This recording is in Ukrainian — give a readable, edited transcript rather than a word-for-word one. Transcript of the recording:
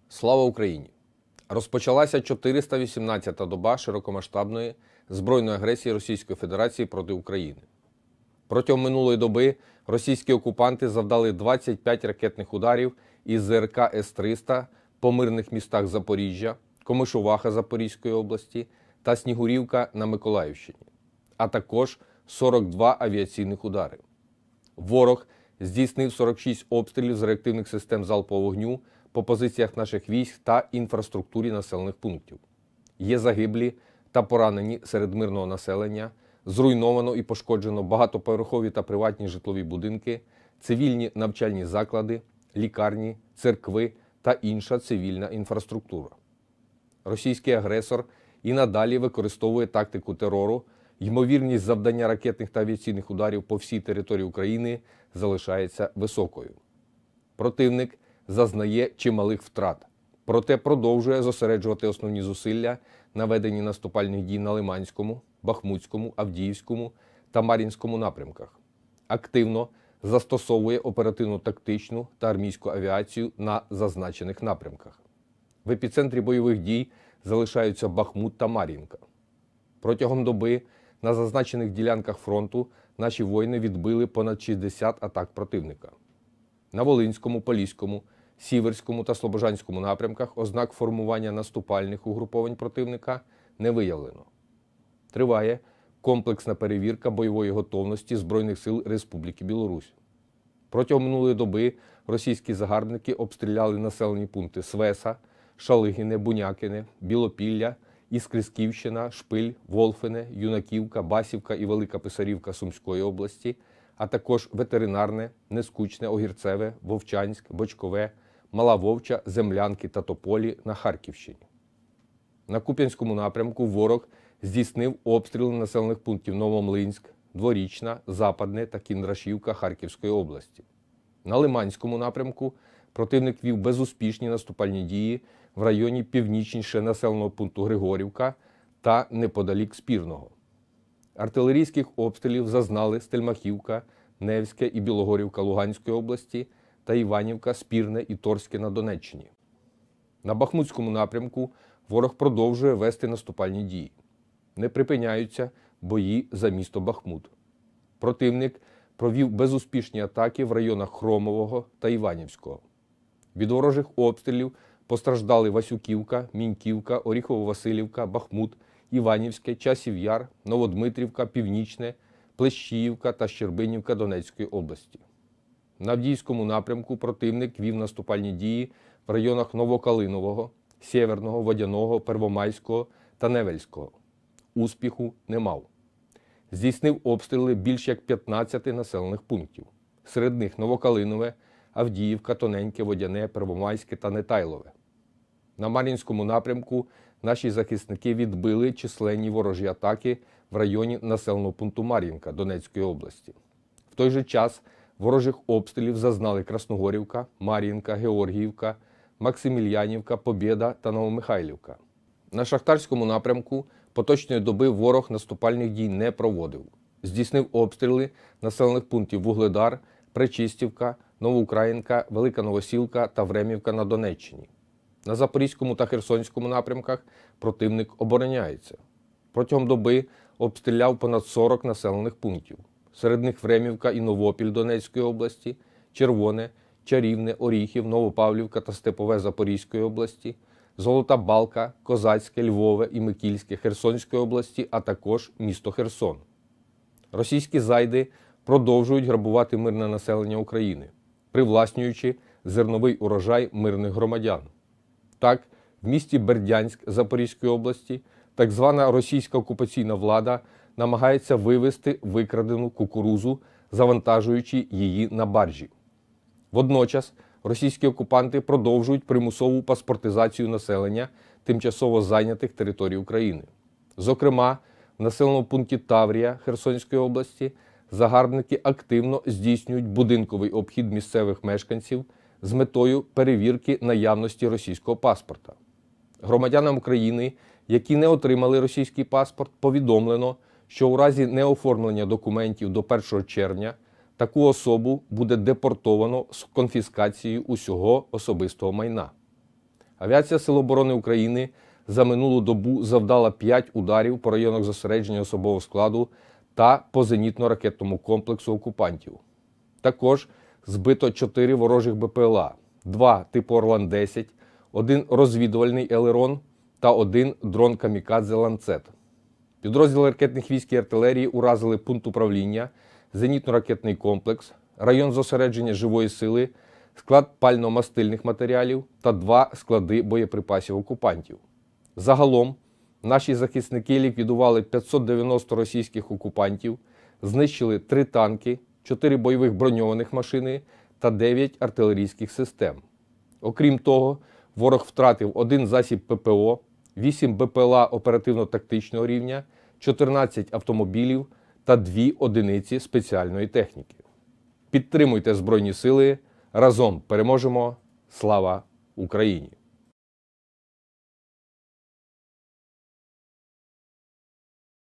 Слава Україні! Розпочалася 418-та доба широкомасштабної збройної агресії Російської Федерації проти України. Протягом минулої доби російські окупанти завдали 25 ракетних ударів із ЗРК С-300 по мирних містах Запоріжжя, Комишуваха Запорізької області та Снігурівка на Миколаївщині, а також 42 авіаційних удари. Ворог здійснив 46 обстрілів з реактивних систем залпового вогню по позиціях наших військ та інфраструктурі населених пунктів. Є загиблі та поранені серед мирного населення, зруйновано і пошкоджено багатоповерхові та приватні житлові будинки, цивільні навчальні заклади, лікарні, церкви та інша цивільна інфраструктура. Російський агресор і надалі використовує тактику терору, ймовірність завдання ракетних та авіаційних ударів по всій території України залишається високою. Противник зазнає чималих втрат, проте продовжує зосереджувати основні зусилля на веденні наступальних дій на Лиманському, Бахмутському, Авдіївському та Мар'їнському напрямках. Активно застосовує оперативно-тактичну та армійську авіацію на зазначених напрямках. В епіцентрі бойових дій залишаються Бахмут та Мар'їнка. Протягом доби на зазначених ділянках фронту наші воїни відбили понад 60 атак противника. На Волинському, Поліському, Сіверському та Слобожанському напрямках ознак формування наступальних угруповань противника не виявлено. Триває комплексна перевірка бойової готовності Збройних сил Республіки Білорусь. Протягом минулої доби російські загарбники обстріляли населені пункти Свеса, Шалигине, Бунякине, Білопілля, Іскрисківщина, Шпиль, Волфине, Юнаківка, Басівка і Велика Писарівка Сумської області, а також Ветеринарне, Нескучне, Огірцеве, Вовчанськ, Бочкове, Мала Вовча, Землянки та Тополі на Харківщині. На Куп'янському напрямку ворог здійснив обстріли населених пунктів Новомлинськ, Дворічна, Западне та Кіндрашівка Харківської області. На Лиманському напрямку противник вів безуспішні наступальні дії в районі північніше населеного пункту Григорівка та неподалік Спірного. Артилерійських обстрілів зазнали Стельмахівка, Невське і Білогорівка Луганської області та Іванівка, Спірне і Торське на Донеччині. На Бахмутському напрямку ворог продовжує вести наступальні дії. Не припиняються бої за місто Бахмут. Противник провів безуспішні атаки в районах Хромового та Іванівського. Від ворожих обстрілів постраждали Васюківка, Міньківка, Оріхово-Василівка, Бахмут, Іванівське, Часів Яр, Новодмитрівка, Північне, Плещіївка та Щербинівка Донецької області. На Авдіївському напрямку противник вів наступальні дії в районах Новокалинового, Сєверного, Водяного, Первомайського та Невельського. Успіху не мав. Здійснив обстріли більш як 15 населених пунктів. Серед них Новокалинове, Авдіївка, Тоненьке, Водяне, Первомайське та Нетайлове. На Мар'їнському напрямку наші захисники відбили численні ворожі атаки в районі населеного пункту Мар'їнка Донецької області. В той же час ворожих обстрілів зазнали Красногорівка, Мар'їнка, Георгіївка, Максимільянівка, Побєда та Новомихайлівка. На Шахтарському напрямку поточної доби ворог наступальних дій не проводив. Здійснив обстріли населених пунктів Вугледар, Пречистівка, Новоукраїнка, Велика Новосілка та Времівка на Донеччині. На Запорізькому та Херсонському напрямках противник обороняється. Протягом доби обстріляв понад 40 населених пунктів. Серед них Времівка і Новопіль Донецької області, Червоне, Чарівне, Оріхів, Новопавлівка та Степове Запорізької області, Золота Балка, Козацьке, Львове і Микільське Херсонської області, а також місто Херсон. Російські зайди продовжують грабувати мирне населення України, привласнюючи зерновий урожай мирних громадян. Так, в місті Бердянськ Запорізької області так звана російська окупаційна влада намагається вивезти викрадену кукурудзу, завантажуючи її на баржі. Водночас російські окупанти продовжують примусову паспортизацію населення тимчасово зайнятих територій України. Зокрема, в населеному пункті Таврія Херсонської області загарбники активно здійснюють будинковий обхід місцевих мешканців з метою перевірки наявності російського паспорта. Громадянам України, які не отримали російський паспорт, повідомлено, що у разі неоформлення документів до 1 червня таку особу буде депортовано з конфіскацією усього особистого майна. Авіація Сил оборони України за минулу добу завдала 5 ударів по районах зосередження особового складу та по зенітно-ракетному комплексу окупантів. Також збито 4 ворожих БПЛА, 2 типу Орлан-10, 1 розвідувальний Елерон та 1 дрон камікадзе «Ланцет». Підрозділи ракетних військ і артилерії уразили пункт управління, зенітно-ракетний комплекс, район зосередження живої сили, склад пально-мастильних матеріалів та 2 склади боєприпасів окупантів. Загалом наші захисники ліквідували 590 російських окупантів, знищили 3 танки, 4 бойових броньованих машини та 9 артилерійських систем. Окрім того, ворог втратив 1 засіб ППО, 8 БПЛА оперативно-тактичного рівня, 14 автомобілів та 2 одиниці спеціальної техніки. Підтримуйте Збройні Сили. Разом переможемо. Слава Україні!